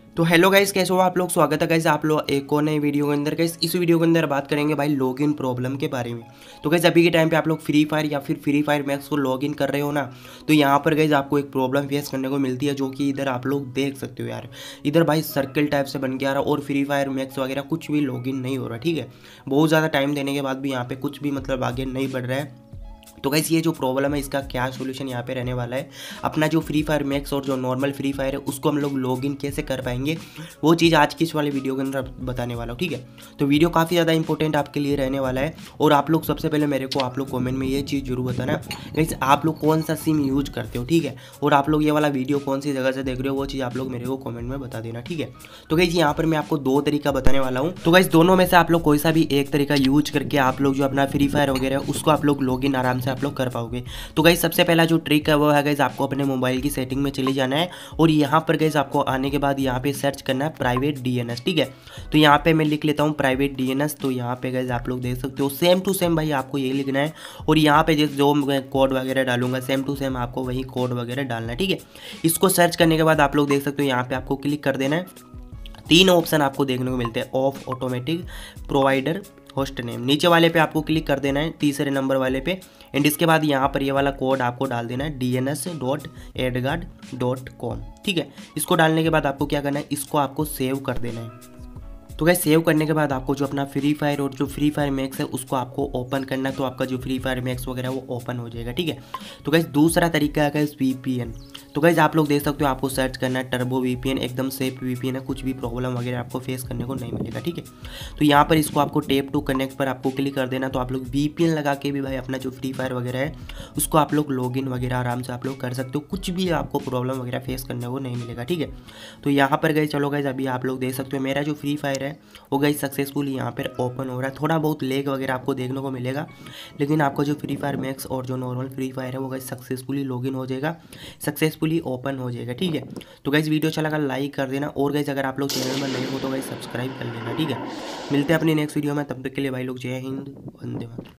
तो hello guys, कैसे हो आप लोग। स्वागत है गाइस आप लोग एक और नई वीडियो के अंदर। गाइस इस वीडियो के अंदर बात करेंगे भाई लॉगिन प्रॉब्लम के बारे में। तो गाइस अभी के टाइम पे आप लोग फ्री फायर या फिर फ्री फायर मैक्स को लॉगिन कर रहे हो ना, तो यहाँ पर गाइस आपको एक प्रॉब्लम फेस करने को मिलती है, जो कि इधर आप लोग देख सकते हो यार। इधर भाई सर्कल टाइप से बन के आ रहा और फ्री फायर मैक्स वगैरह कुछ भी लॉगिन नहीं हो रहा, ठीक है। बहुत ज़्यादा टाइम देने के बाद भी यहाँ पे कुछ भी मतलब आगे नहीं बढ़ रहा है। तो गाइस ये जो प्रॉब्लम है इसका क्या सोल्यूशन यहाँ पे रहने वाला है। अपना जो फ्री फायर मैक्स और जो नॉर्मल फ्री फायर है उसको हम लोग लॉगिन कैसे कर पाएंगे, वो चीज़ आज की इस वाले वीडियो के अंदर बताने वाला हूँ, ठीक है। तो वीडियो काफ़ी ज़्यादा इंपॉर्टेंट आपके लिए रहने वाला है। और आप लोग सबसे पहले मेरे को आप लोग कमेंट में ये चीज़ जरूर बताना गाइस, आप लोग कौन सा सिम यूज करते हो, ठीक है। और आप लोग ये वाला वीडियो कौन सी जगह से देख रहे हो वो चीज़ आप लोग मेरे को कमेंट में बता देना, ठीक है। तो गाइस यहाँ पर मैं आपको दो तरीका बताने वाला हूँ। तो गाइस दोनों में से आप लोग कोई सा भी एक तरीका यूज करके आप लोग जो अपना फ्री फायर वगैरह है उसको आप लोग लॉगिन आराम से आप लोग कर पाओगे। तो गाइस सबसे पहला जो ट्रिक है वो है गाइस, आपको अपने मोबाइल की सेटिंग में चले जाना है और यहाँ पर गाइस आपको आने के बाद यहाँ पे सर्च करना है प्राइवेट डीएनएस, ठीक है। तो यहाँ पे मैं लिख लेता हूँ प्राइवेट डीएनएस। तो यहाँ पे गाइस आप लोग देख सकते हो सेम टू सेम भाई आपको ये लिखना है। और यहाँ पे जो मैं कोड वगैरह डालूंगा सेम टू सेम आपको वही कोड वगैरह डालना है, ठीक है। इसको सर्च करने के बाद आप लोग देख सकते हो यहाँ पे आपको क्लिक कर देना है। तीन ऑप्शन आपको देखने को मिलते हैं, off, automatic, provider, host name. नीचे वाले पे आपको क्लिक कर देना है, तीसरे नंबर वाले पे। एंड इसके बाद यहाँ पर ये वाला कोड आपको डाल देना है dns.edgard.com, ठीक है। इसको डालने के बाद आपको क्या करना है, इसको आपको सेव कर देना है। तो गाइस सेव करने के बाद आपको जो अपना फ्री फायर और जो फ्री फायर मैक्स है उसको आपको ओपन करना है। तो आपका जो फ्री फायर मैक्स वगैरह वो ओपन हो जाएगा, ठीक है। तो गाइस दूसरा तरीका है गाइस वीपीएन। तो गाइस आप लोग देख सकते हो आपको सर्च करना है टर्बो वीपीएन, एकदम सेफ वीपीएन है, कुछ भी प्रॉब्लम वगैरह आपको फेस करने को नहीं मिलेगा, ठीक है। तो यहाँ पर इसको आपको टेप टू कनेक्ट पर आपको क्लिक कर देना। तो आप लोग वीपीएन लगा के भी भाई अपना जो फ्री फायर वगैरह है उसको आप लोग लॉगिन वगैरह आराम से आप लोग कर सकते हो, कुछ भी आपको प्रॉब्लम वगैरह फेस करने को नहीं मिलेगा, ठीक है। तो यहाँ पर गए चलो गाइस अभी आप लोग देख सकते हो मेरा जो फ्री फायर है वो गाइस सक्सेसफुली यहाँ पर ओपन हो रहा है। थोड़ा बहुत लेग वगैरह आपको देखने को मिलेगा, लेकिन आपका जो फ्री फायर मैक्स और जो नॉर्मल फ्री फायर है वो गाइस सक्सेसफुली लॉगिन हो जाएगा, सक्सेसफुली ओपन हो जाएगा, ठीक है। तो गाइस वीडियो अच्छा लगा लाइक कर देना और गाइस अगर आप लोग चैनल में नए हो तो गाइस सब्सक्राइब कर लेना, ठीक है। मिलते हैं अपनी नेक्स्ट वीडियो में, तब तक के लिए भाई लोग जय हिंद, वंदे मातरम।